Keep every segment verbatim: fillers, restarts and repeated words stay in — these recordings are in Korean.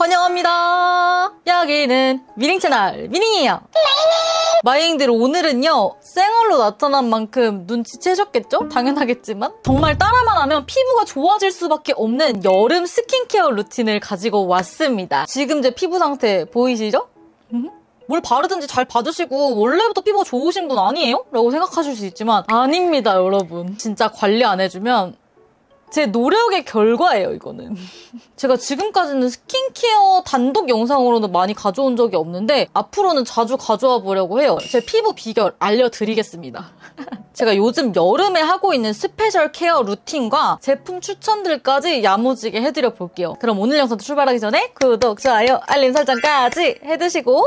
환영합니다. 여기는 미링 채널 미링이에요. 마이잉들 오늘은요 생얼로 나타난 만큼 눈치채셨겠죠? 당연하겠지만 정말 따라만 하면 피부가 좋아질 수밖에 없는 여름 스킨케어 루틴을 가지고 왔습니다. 지금 제 피부 상태 보이시죠? 음? 뭘 바르든지 잘 받으시고 원래부터 피부가 좋으신 분 아니에요? 라고 생각하실 수 있지만 아닙니다, 여러분. 진짜 관리 안 해주면 제 노력의 결과예요, 이거는. 제가 지금까지는 스킨케어 단독 영상으로는 많이 가져온 적이 없는데 앞으로는 자주 가져와 보려고 해요. 제 피부 비결 알려드리겠습니다. 제가 요즘 여름에 하고 있는 스페셜 케어 루틴과 제품 추천들까지 야무지게 해드려 볼게요. 그럼 오늘 영상도 출발하기 전에 구독, 좋아요, 알림 설정까지 해두시고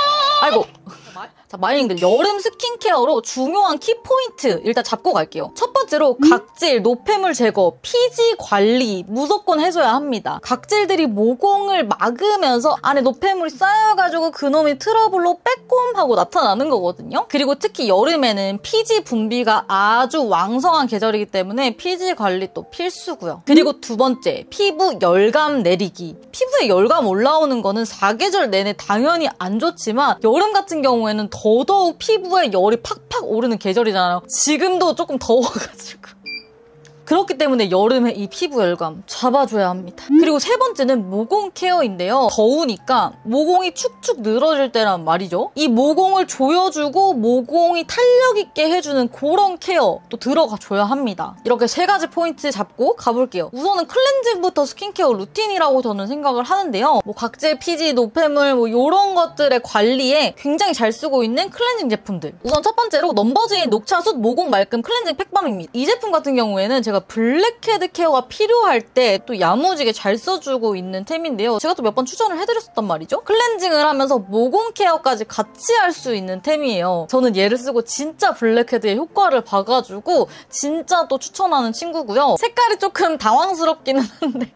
아이고 자, 마이잉들 여름 스킨케어로 중요한 키포인트 일단 잡고 갈게요. 첫 번째로 각질, 노폐물 제거, 피지 관리 무조건 해줘야 합니다. 각질들이 모공을 막으면서 안에 노폐물이 쌓여가지고 그놈이 트러블로 빼꼼하고 나타나는 거거든요. 그리고 특히 여름에는 피지 분비가 아주 왕성한 계절이기 때문에 피지 관리 또 필수고요. 그리고 두 번째, 피부 열감 내리기. 피부에 열감 올라오는 거는 사계절 내내 당연히 안 좋지만 여름 같은 경우에는 더더욱 피부에 열이 팍팍 오르는 계절이잖아요. 지금도 조금 더워가지고. 그렇기 때문에 여름에 이 피부 열감 잡아줘야 합니다. 그리고 세 번째는 모공 케어인데요. 더우니까 모공이 축축 늘어질 때란 말이죠. 이 모공을 조여주고 모공이 탄력 있게 해주는 그런 케어 또 들어가줘야 합니다. 이렇게 세 가지 포인트 잡고 가볼게요. 우선은 클렌징부터 스킨케어 루틴이라고 저는 생각을 하는데요. 뭐 각질, 피지, 노폐물 뭐 이런 것들의 관리에 굉장히 잘 쓰고 있는 클렌징 제품들. 우선 첫 번째로 넘버즈인 녹차숯 모공 말끔 클렌징 팩밤입니다. 이 제품 같은 경우에는 제가 블랙헤드 케어가 필요할 때 또 야무지게 잘 써주고 있는 템인데요. 제가 또 몇 번 추천을 해드렸었단 말이죠. 클렌징을 하면서 모공 케어까지 같이 할 수 있는 템이에요. 저는 얘를 쓰고 진짜 블랙헤드의 효과를 봐가지고 진짜 또 추천하는 친구고요. 색깔이 조금 당황스럽기는 한데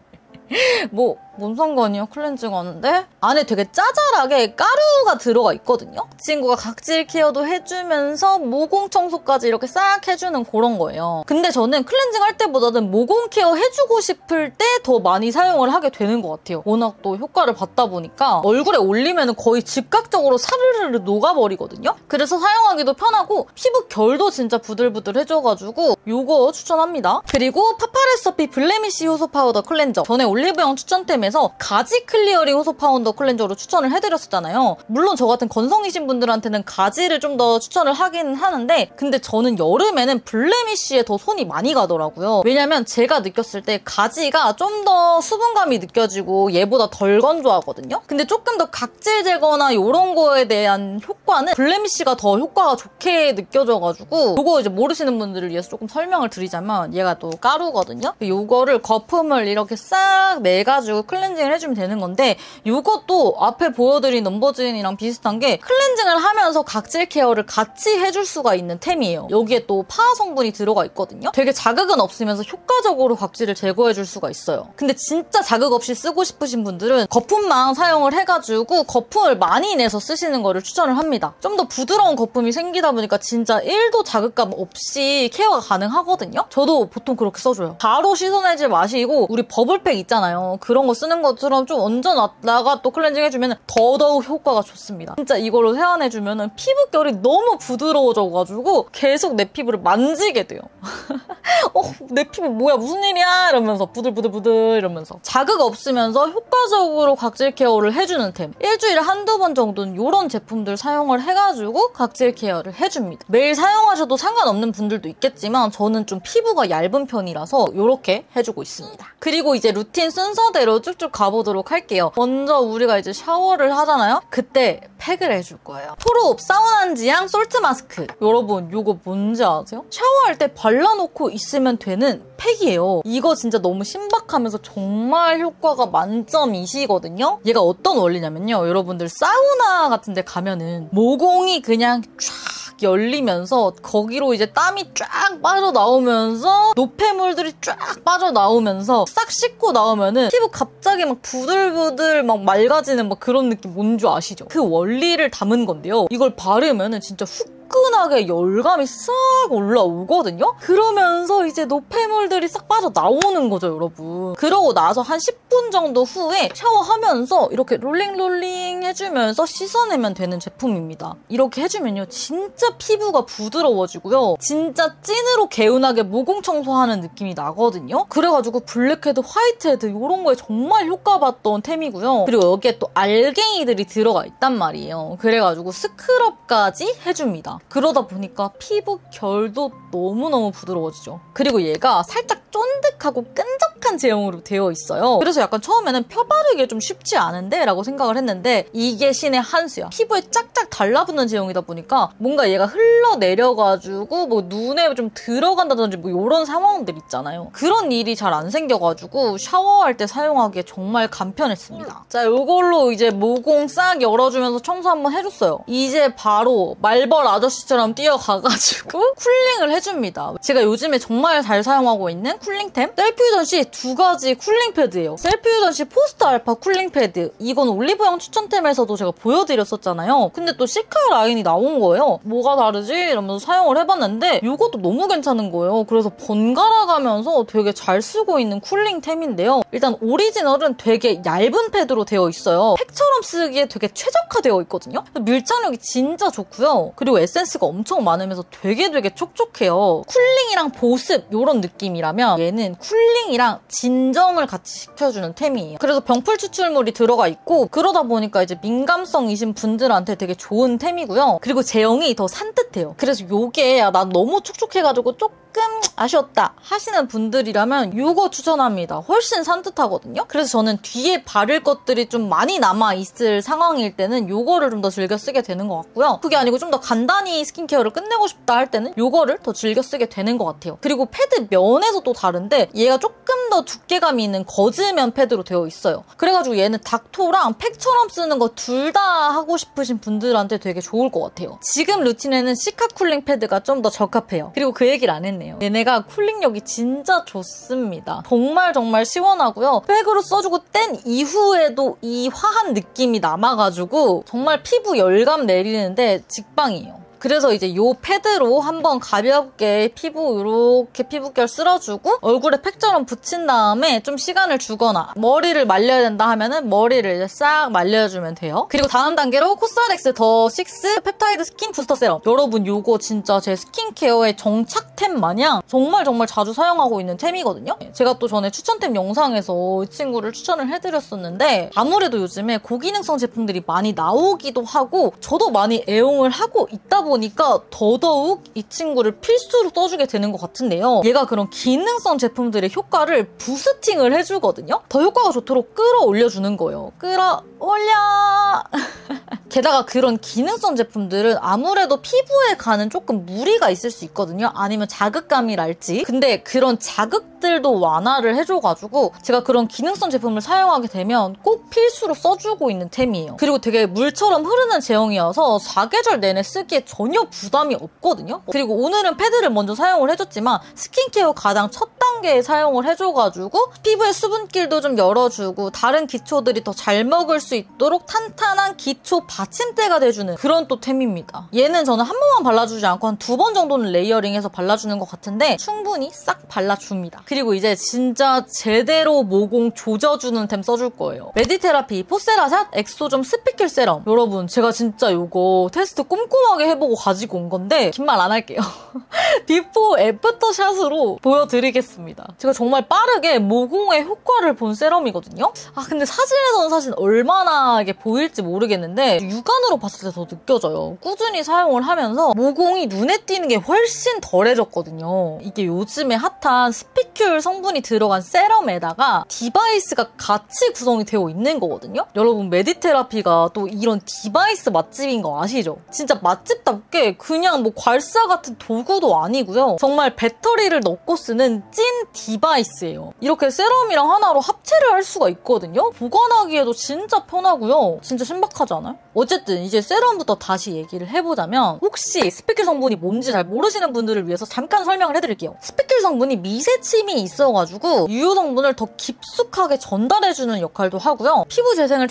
뭐 뭔 상관이요? 클렌징 하는데? 안에 되게 짜잘하게 가루가 들어가 있거든요? 친구가 각질 케어도 해주면서 모공 청소까지 이렇게 싹 해주는 그런 거예요. 근데 저는 클렌징 할 때보다는 모공 케어 해주고 싶을 때 더 많이 사용을 하게 되는 것 같아요. 워낙 또 효과를 받다 보니까 얼굴에 올리면 거의 즉각적으로 사르르르 녹아버리거든요? 그래서 사용하기도 편하고 피부 결도 진짜 부들부들 해줘가지고 이거 추천합니다. 그리고 파파레서피 블레미쉬 효소 파우더 클렌저. 전에 올리브영 추천템에 가지 클리어링 효소 파우더 클렌저로 추천을 해드렸었잖아요. 물론 저 같은 건성이신 분들한테는 가지를 좀 더 추천을 하긴 하는데 근데 저는 여름에는 블레미쉬에 더 손이 많이 가더라고요. 왜냐면 제가 느꼈을 때 가지가 좀 더 수분감이 느껴지고 얘보다 덜 건조하거든요. 근데 조금 더 각질 제거나 이런 거에 대한 효과는 블레미쉬가 더 효과가 좋게 느껴져가지고 이거 이제 모르시는 분들을 위해서 조금 설명을 드리자면 얘가 또 가루거든요. 이거를 거품을 이렇게 싹 내가지고 클렌징을 해주면 되는 건데 이것도 앞에 보여드린 넘버즈인이랑 비슷한 게 클렌징을 하면서 각질 케어를 같이 해줄 수가 있는 템이에요. 여기에 또 파화 성분이 들어가 있거든요. 되게 자극은 없으면서 효과적으로 각질을 제거해줄 수가 있어요. 근데 진짜 자극 없이 쓰고 싶으신 분들은 거품망 사용을 해가지고 거품을 많이 내서 쓰시는 거를 추천을 합니다. 좀 더 부드러운 거품이 생기다 보니까 진짜 일도 자극감 없이 케어가 가능하거든요. 저도 보통 그렇게 써줘요. 바로 씻어내지 마시고 우리 버블팩 있잖아요. 그런 거 쓰는 것처럼 좀 얹어놨다가 또 클렌징 해주면 더더욱 효과가 좋습니다. 진짜 이걸로 세안해주면 피부결이 너무 부드러워져가지고 계속 내 피부를 만지게 돼요. 어, 내 피부 뭐야 무슨 일이야 이러면서 부들부들부들 이러면서 자극 없으면서 효과적으로 각질 케어를 해주는 템. 일주일에 한두 번 정도는 이런 제품들 사용을 해가지고 각질 케어를 해줍니다. 매일 사용하셔도 상관없는 분들도 있겠지만 저는 좀 피부가 얇은 편이라서 이렇게 해주고 있습니다. 그리고 이제 루틴 순서대로 쭉쭉 가보도록 할게요. 먼저 우리가 이제 샤워를 하잖아요? 그때 팩을 해줄 거예요. 토르옵 사우난지향 솔트 마스크. 여러분 이거 뭔지 아세요? 샤워할 때 발라놓고 있으면 되는 팩이에요. 이거 진짜 너무 신박하면서 정말 효과가 만점이시거든요? 얘가 어떤 원리냐면요. 여러분들 사우나 같은 데 가면은 모공이 그냥 쫙 열리면서 거기로 이제 땀이 쫙 빠져나오면서 노폐물들이 쫙 빠져나오면서 싹 씻고 나오면은 피부 갑자기 막 부들부들 막 맑아지는 막 그런 느낌 뭔지 아시죠? 그 원리를 담은 건데요. 이걸 바르면은 진짜 훅 뜨끈하게 열감이 싹 올라오거든요? 그러면서 이제 노폐물들이 싹 빠져나오는 거죠, 여러분. 그러고 나서 한 십 분 정도 후에 샤워하면서 이렇게 롤링롤링 해주면서 씻어내면 되는 제품입니다. 이렇게 해주면요, 진짜 피부가 부드러워지고요. 진짜 찐으로 개운하게 모공 청소하는 느낌이 나거든요. 그래가지고 블랙헤드, 화이트헤드 이런 거에 정말 효과봤던 템이고요. 그리고 여기에 또 알갱이들이 들어가 있단 말이에요. 그래가지고 스크럽까지 해줍니다. 그러다 보니까 피부 결도 너무너무 부드러워지죠. 그리고 얘가 살짝 쫀득하고 끈적한 제형으로 되어 있어요. 그래서 약간 처음에는 펴바르기 좀 쉽지 않은데? 라고 생각을 했는데 이게 신의 한 수야. 피부에 짝짝 달라붙는 제형이다 보니까 뭔가 얘가 흘러내려가지고 뭐 눈에 좀 들어간다든지 뭐 이런 상황들 있잖아요. 그런 일이 잘 안 생겨가지고 샤워할 때 사용하기에 정말 간편했습니다. 자, 이걸로 이제 모공 싹 열어주면서 청소 한번 해줬어요. 이제 바로 말벌 아저씨처럼 뛰어가가지고 쿨링을 해줍니다. 제가 요즘에 정말 잘 사용하고 있는 쿨링템 셀프유전시 두 가지 쿨링 패드예요. 셀프유전시 포스트 알파 쿨링 패드, 이건 올리브영 추천템에서도 제가 보여드렸었잖아요. 근데 또 시카 라인이 나온 거예요. 뭐가 다르지? 이러면서 사용을 해봤는데 이것도 너무 괜찮은 거예요. 그래서 번갈아 가면서 되게 잘 쓰고 있는 쿨링템인데요. 일단 오리지널은 되게 얇은 패드로 되어 있어요. 팩처럼 쓰기에 되게 최적화되어 있거든요. 밀착력이 진짜 좋고요. 그리고 에센스가 엄청 많으면서 되게 되게 촉촉해요. 쿨링이랑 보습 이런 느낌이라면 얘는 쿨링이랑 진정을 같이 시켜주는 템이에요. 그래서 병풀 추출물이 들어가 있고 그러다 보니까 이제 민감성이신 분들한테 되게 좋은 템이고요. 그리고 제형이 더 산뜻해요. 그래서 요게 아, 난 너무 촉촉해가지고 조금 아쉬웠다 하시는 분들이라면 이거 추천합니다. 훨씬 산뜻하거든요. 그래서 저는 뒤에 바를 것들이 좀 많이 남아있을 상황일 때는 이거를 좀 더 즐겨 쓰게 되는 것 같고요. 그게 아니고 좀 더 간단히 스킨케어를 끝내고 싶다 할 때는 이거를 더 즐겨 쓰게 되는 것 같아요. 그리고 패드 면에서 또 다른데 얘가 조금 더 두께감이 있는 거즈면 패드로 되어 있어요. 그래가지고 얘는 닥토랑 팩처럼 쓰는 거 둘 다 하고 싶으신 분들한테 되게 좋을 것 같아요. 지금 루틴에는 시카 쿨링 패드가 좀 더 적합해요. 그리고 그 얘기를 안 했네요. 얘네가 쿨링력이 진짜 좋습니다. 정말 정말 시원하고요. 백으로 써주고 뗀 이후에도 이 화한 느낌이 남아가지고 정말 피부 열감 내리는데 직방이에요. 그래서 이제 요 패드로 한번 가볍게 피부 이렇게 피부결 쓸어주고 얼굴에 팩처럼 붙인 다음에 좀 시간을 주거나 머리를 말려야 된다 하면은 머리를 이제 싹 말려주면 돼요. 그리고 다음 단계로 코스알엑스 더 식스 펩타이드 스킨 부스터 세럼. 여러분 요거 진짜 제 스킨케어의 정착템 마냥 정말 정말 자주 사용하고 있는 템이거든요. 제가 또 전에 추천템 영상에서 이 친구를 추천을 해드렸었는데 아무래도 요즘에 고기능성 제품들이 많이 나오기도 하고 저도 많이 애용을 하고 있다 보니까 보니까 더더욱 이 친구를 필수로 써주게 되는 것 같은데요. 얘가 그런 기능성 제품들의 효과를 부스팅을 해주거든요. 더 효과가 좋도록 끌어올려주는 거예요. 끌어올려! 게다가 그런 기능성 제품들은 아무래도 피부에 가는 조금 무리가 있을 수 있거든요. 아니면 자극감이랄지. 근데 그런 자극들도 완화를 해줘가지고 제가 그런 기능성 제품을 사용하게 되면 꼭 필수로 써주고 있는 템이에요. 그리고 되게 물처럼 흐르는 제형이어서 사계절 내내 쓰기에 전혀 부담이 없거든요. 그리고 오늘은 패드를 먼저 사용을 해줬지만 스킨케어 가장 첫 단계에 사용을 해줘가지고 피부의 수분길도 좀 열어주고 다른 기초들이 더 잘 먹을 수 있도록 탄탄한 기초 받침대가 돼주는 그런 또 템입니다. 얘는 저는 한 번만 발라주지 않고 한 두 번 정도는 레이어링해서 발라주는 것 같은데 충분히 싹 발라줍니다. 그리고 이제 진짜 제대로 모공 조져주는 템 써줄 거예요. 메디테라피 포세라샷 엑소점 스피클 세럼. 여러분 제가 진짜 이거 테스트 꼼꼼하게 해보고 가지고 온 건데 긴 말 안 할게요. 비포 애프터 샷으로 보여드리겠습니다. 제가 정말 빠르게 모공의 효과를 본 세럼이거든요. 아 근데 사진에서는 사실 얼마나 이게 보일지 모르겠는데 육안으로 봤을 때 더 느껴져요. 꾸준히 사용을 하면서 모공이 눈에 띄는 게 훨씬 덜해졌거든요. 이게 요즘에 핫한 스피큘 성분이 들어간 세럼에다가 디바이스가 같이 구성이 되어 있는 거거든요. 여러분 메디테라피가 또 이런 디바이스 맛집인 거 아시죠? 진짜 맛집답게 그냥 뭐 괄사 같은 도구도 아니고요. 정말 배터리를 넣고 쓰는 찐 디바이스예요. 이렇게 세럼이랑 하나로 합체를 할 수가 있거든요. 보관하기에도 진짜 편하고요. 진짜 신박하지 않아요? 어쨌든 이제 세럼부터 다시 얘기를 해보자면 혹시 스피큘 성분이 뭔지 잘 모르시는 분들을 위해서 잠깐 설명을 해드릴게요. 스피큘 스테로일 성분이 미세침이 있어가지고 유효 성분을 더 깊숙하게 전달해주는 역할도 하고요. 피부 재생을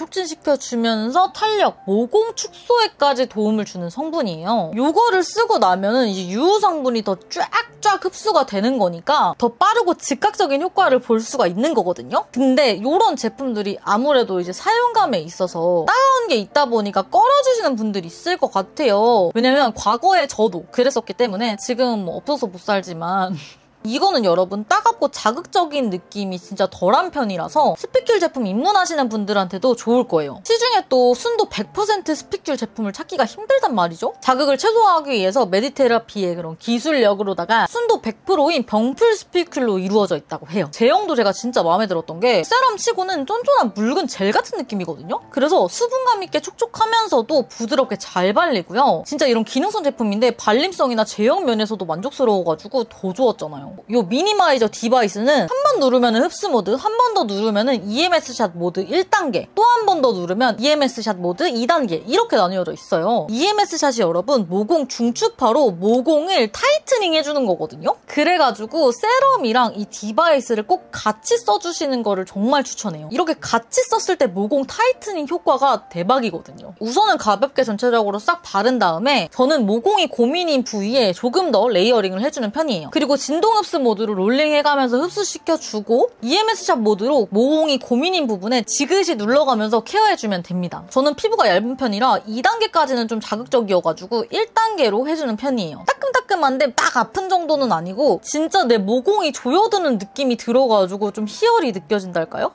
촉진시켜주면서 탄력, 모공 축소에까지 도움을 주는 성분이에요. 요거를 쓰고 나면은 이제 유효 성분이 더 쫙쫙 흡수가 되는 거니까 더 빠르고 즉각적인 효과를 볼 수가 있는 거거든요. 근데 이런 제품들이 아무래도 이제 사용감에 있어서 따가운 게 있다 보니까 꺼려주시는 분들이 있을 것 같아요. 왜냐면 과거에 저도 그랬었기 때문에 지금은 뭐 없어서 못 살지만 이거는 여러분 따갑고 자극적인 느낌이 진짜 덜한 편이라서 스피큘 제품 입문하시는 분들한테도 좋을 거예요. 시중에 또 순도 백 퍼센트 스피큘 제품을 찾기가 힘들단 말이죠. 자극을 최소화하기 위해서 메디테라피의 그런 기술력으로다가 순도 백 퍼센트인 병풀 스피큘로 이루어져 있다고 해요. 제형도 제가 진짜 마음에 들었던 게 세럼 치고는 쫀쫀한 묽은 젤 같은 느낌이거든요. 그래서 수분감 있게 촉촉하면서도 부드럽게 잘 발리고요. 진짜 이런 기능성 제품인데 발림성이나 제형 면에서도 만족스러워가지고 더 좋았잖아요. 이 미니마이저 디바이스는 한 번 누르면 흡수 모드, 한 번 더 누르면 이엠에스 샷 모드 일 단계, 또 한 번 더 누르면 이엠에스 샷 모드 이 단계 이렇게 나뉘어져 있어요. 이엠에스 샷이 여러분 모공 중축파로 모공을 타이트닝 해주는 거거든요. 그래가지고 세럼이랑 이 디바이스를 꼭 같이 써주시는 거를 정말 추천해요. 이렇게 같이 썼을 때 모공 타이트닝 효과가 대박이거든요. 우선은 가볍게 전체적으로 싹 바른 다음에 저는 모공이 고민인 부위에 조금 더 레이어링을 해주는 편이에요. 그리고 진동 흡수 모드로 롤링해가면서 흡수시켜주고 이엠에스 샷 모드로 모공이 고민인 부분에 지그시 눌러가면서 케어해주면 됩니다. 저는 피부가 얇은 편이라 이 단계까지는 좀 자극적이어가지고 일 단계로 해주는 편이에요. 따끔따끔한데 막 아픈 정도는 아니고 진짜 내 모공이 조여드는 느낌이 들어가지고 좀 희열이 느껴진달까요?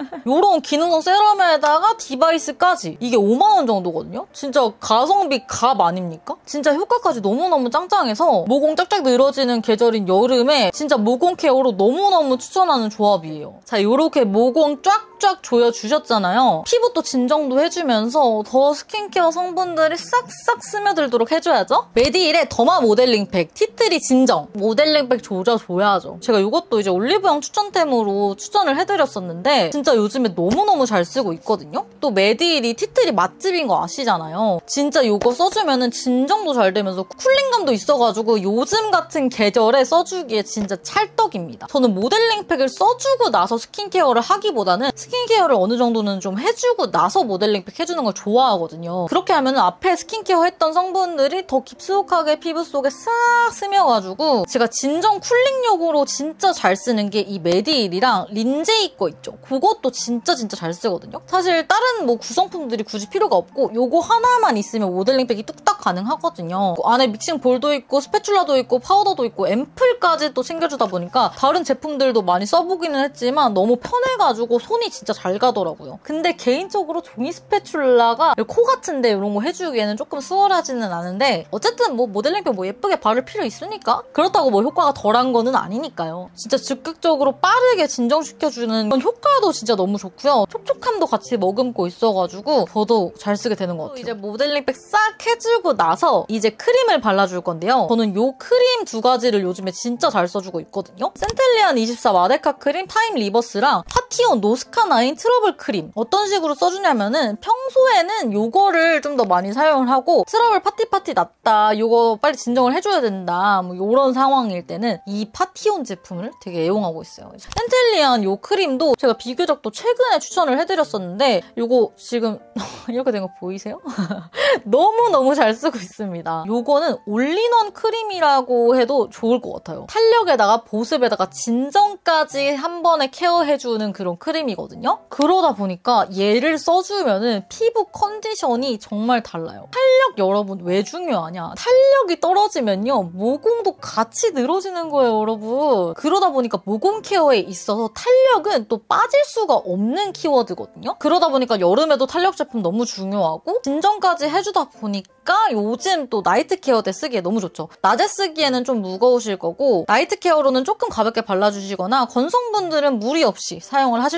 요런 기능성 세럼에다가 디바이스까지 이게 오만 원 정도거든요? 진짜 가성비 갑 아닙니까? 진짜 효과까지 너무너무 짱짱해서 모공 쫙쫙 늘어지는 계절인 여름에 진짜 모공 케어로 너무너무 추천하는 조합이에요. 자, 요렇게 모공 쫙쫙 조여주셨잖아요. 피부도 진정도 해주면서 더 스킨케어 성분들이 싹싹 스며들도록 해줘야죠. 메디힐의 더마 모델링 팩 티트리 진정 모델링 팩 조져줘야죠. 제가 이것도 이제 올리브영 추천템으로 추천을 해드렸었는데 진짜 요즘에 너무너무 잘 쓰고 있거든요? 또 메디힐이 티트리 맛집인 거 아시잖아요. 진짜 이거 써주면은 진정도 잘 되면서 쿨링감도 있어가지고 요즘 같은 계절에 써주기에 진짜 찰떡입니다. 저는 모델링 팩을 써주고 나서 스킨케어를 하기보다는 스킨케어를 어느 정도는 좀 해주고 나서 모델링 팩 해주는 걸 좋아하거든요. 그렇게 하면 앞에 스킨케어 했던 성분들이 더 깊숙하게 피부 속에 싹 스며가지고 제가 진정 쿨링용으로 진짜 잘 쓰는 게 이 메디힐이랑 린제이 거 있죠? 그것도 진짜 진짜 잘 쓰거든요. 사실 다른 뭐 구성품들이 굳이 필요가 없고 요거 하나만 있으면 모델링 팩이 뚝딱 가능하거든요. 안에 믹싱 볼도 있고 스패츌라도 있고 파우더도 있고 앰플까지 또 챙겨주다 보니까 다른 제품들도 많이 써보기는 했지만 너무 편해가지고 손이 진짜 잘 가더라고요. 근데 개인적으로 종이 스패츌라가 코 같은데 이런 거 해주기에는 조금 수월하지는 않은데 어쨌든 뭐 모델링 팩 뭐 예쁘게 바를 필요 있으니까 그렇다고 뭐 효과가 덜한 거는 아니니까요. 진짜 즉각적으로 빠르게 진정시켜주는 그런 효과도 진짜 너무 좋고요. 촉촉함도 같이 머금고 있어가지고 더더욱 잘 쓰게 되는 것 같아요. 이제 모델링 팩 싹 해주고 나서 이제 크림을 발라줄 건데요. 저는 요 크림 두 가지를 요즘에 진짜 잘 써주고 있거든요. 센텔리안 이십사 마데카 크림 타임 리버스랑 파티온 노스카나인 트러블 크림. 어떤 식으로 써주냐면은 평소에는 요거를 좀 더 많이 사용을 하고 트러블 파티파티 났다, 요거 빨리 진정을 해줘야 된다, 뭐 요런 상황일 때는 이 파티온 제품을 되게 애용하고 있어요. 센텔리안 요 크림도 제가 비교적 또 최근에 추천을 해드렸었는데 요거 지금 이렇게 된 거 보이세요? 너무너무 잘 쓰고 있습니다. 요거는 올인원 크림이라고 해도 좋을 것 같아요. 탄력에다가 보습에다가 진정까지 한 번에 케어해주는 그런 크림이거든요. 그러다 보니까 얘를 써주면은 피부 컨디션이 정말 달라요. 탄력 여러분 왜 중요하냐? 탄력이 떨어지면요 모공도 같이 늘어지는 거예요, 여러분. 그러다 보니까 모공 케어에 있어서 탄력은 또 빠질 수가 없는 키워드거든요. 그러다 보니까 여름에도 탄력 제품 너무 중요하고 진정까지 해주다 보니까 요즘 또 나이트 케어 때 쓰기에 너무 좋죠. 낮에 쓰기에는 좀 무거우실 거고 나이트 케어로는 조금 가볍게 발라주시거나 건성분들은 무리 없이 사용을 하실 수가 있는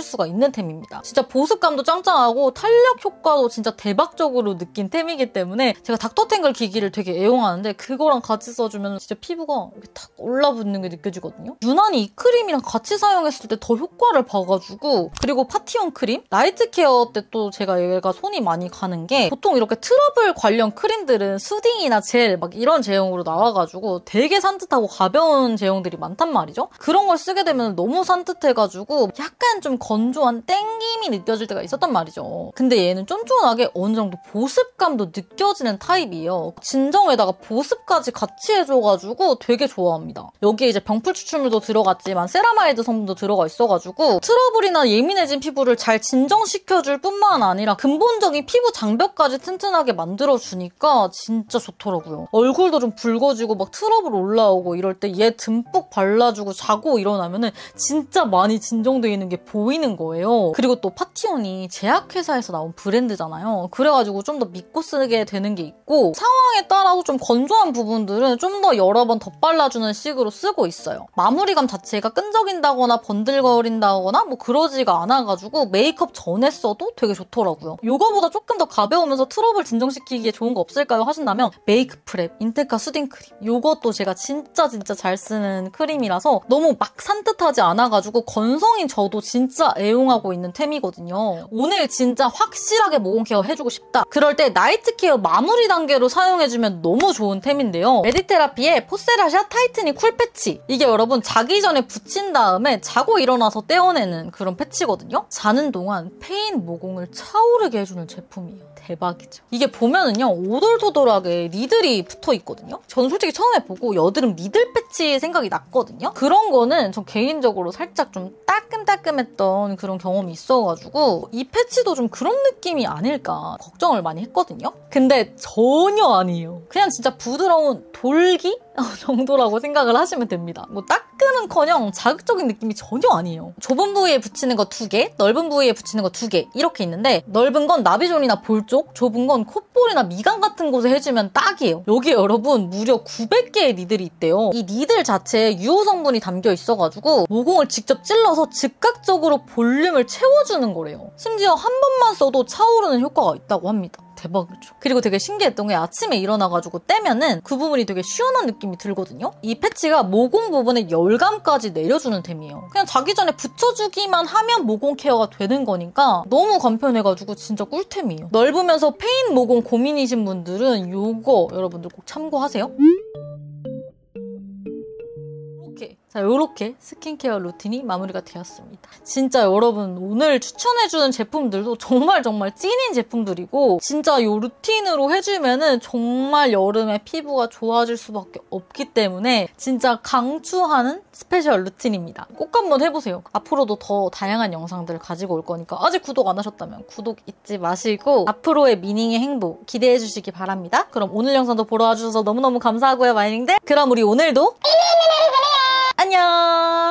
있는 템입니다. 진짜 보습감도 짱짱하고 탄력 효과도 진짜 대박적으로 느낀 템이기 때문에 제가 닥터탱글 기기를 되게 애용하는데 그거랑 같이 써주면 진짜 피부가 이렇게 탁 올라붙는 게 느껴지거든요. 유난히 이 크림이랑 같이 사용했을 때 더 효과를 봐가지고 그리고 파티용 크림? 나이트 케어 때 또 제가 얘가 손이 많이 가는 게 보통 이렇게 트러블 관련 크림들은 수딩이나 젤 막 이런 제형으로 나와가지고 되게 산뜻하고 가벼운 제형들이 많단 말이죠. 그런 걸 쓰게 되면 너무 산뜻해가지고 약간 좀 건조한 땡김이 느껴질 때가 있었단 말이죠. 근데 얘는 쫀쫀하게 어느 정도 보습감도 느껴지는 타입이에요. 진정에다가 보습까지 같이 해줘가지고 되게 좋아합니다. 여기에 이제 병풀 추출물도 들어갔지만 세라마이드 성분도 들어가 있어가지고 트러블이나 예민해진 피부를 잘 진정시켜줄 뿐만 아니라 근본적인 피부 장벽까지 튼튼하게 만들어주니까 진짜 좋더라고요. 얼굴도 좀 붉어지고 막 트러블 올라오고 이럴 때 얘 듬뿍 발라주고 자고 일어나면은 진짜 많이 진정돼 있는 게 보이는 거예요. 그리고 또 파티온이 제약회사에서 나온 브랜드잖아요. 그래가지고 좀 더 믿고 쓰게 되는 게 있고 상황에 따라서 좀 건조한 부분들은 좀 더 여러 번 덧발라주는 식으로 쓰고 있어요. 마무리감 자체가 끈적인다거나 번들거린다거나 뭐 그러지가 않아가지고 메이크업 전에 써도 되게 좋더라고요. 이거보다 조금 더 가벼우면서 트러블 진정시키기에 좋은 거 없을까요? 하신다면 메이크 프랩, 인테카 수딩 크림 이것도 제가 진짜 진짜 잘 쓰는 크림이라서 너무 막 산뜻하지 않아가지고 건성인 저도 진짜 애용하고 있는 템이거든요. 오늘 진짜 확실하게 모공 케어 해주고 싶다. 그럴 때 나이트 케어 마무리 단계로 사용해주면 너무 좋은 템인데요. 메디테라피의 포세라샤 타이트닝 쿨 패치. 이게 여러분 자기 전에 붙인 다음에 자고 일어나서 떼어내는 그런 패치거든요. 자는 동안 패인 모공을 차오르게 해주는 제품이에요. 대박이죠. 이게 보면은요 오돌토돌하게 니들이 붙어있거든요. 저는 솔직히 처음에 보고 여드름 니들 패치 생각이 났거든요. 그런 거는 전 개인적으로 살짝 좀 따끔따끔했던 그런 경험이 있어가지고 이 패치도 좀 그런 느낌이 아닐까 걱정을 많이 했거든요. 근데 전혀 아니에요. 그냥 진짜 부드러운 돌기? 정도라고 생각을 하시면 됩니다. 뭐 따끔은커녕 자극적인 느낌이 전혀 아니에요. 좁은 부위에 붙이는 거 두 개, 넓은 부위에 붙이는 거 두 개 이렇게 있는데 넓은 건 나비존이나 볼 쪽, 좁은 건 콧볼이나 미간 같은 곳에 해주면 딱이에요. 여기에 여러분 무려 구백 개의 니들이 있대요. 이 니들 자체에 유호 성분이 담겨 있어가지고 모공을 직접 찔러서 즉각적으로 볼륨을 채워주는 거래요. 심지어 한 번만 써도 차오르는 효과가 있다고 합니다. 대박이죠. 그리고 되게 신기했던 게 아침에 일어나가지고 떼면은 그 부분이 되게 시원한 느낌이 들거든요. 이 패치가 모공 부분에 열감까지 내려주는 템이에요. 그냥 자기 전에 붙여주기만 하면 모공 케어가 되는 거니까 너무 간편해가지고 진짜 꿀템이에요. 넓으면서 페인 모공 고민이신 분들은 이거 여러분들 꼭 참고하세요. 자, 요렇게 스킨케어 루틴이 마무리가 되었습니다. 진짜 여러분 오늘 추천해주는 제품들도 정말 정말 찐인 제품들이고 진짜 요 루틴으로 해주면은 정말 여름에 피부가 좋아질 수밖에 없기 때문에 진짜 강추하는 스페셜 루틴입니다. 꼭 한번 해보세요. 앞으로도 더 다양한 영상들을 가지고 올 거니까 아직 구독 안 하셨다면 구독 잊지 마시고 앞으로의 미닝의 행복 기대해주시기 바랍니다. 그럼 오늘 영상도 보러 와주셔서 너무너무 감사하고요, 마이닝들. 그럼 우리 오늘도 안녕!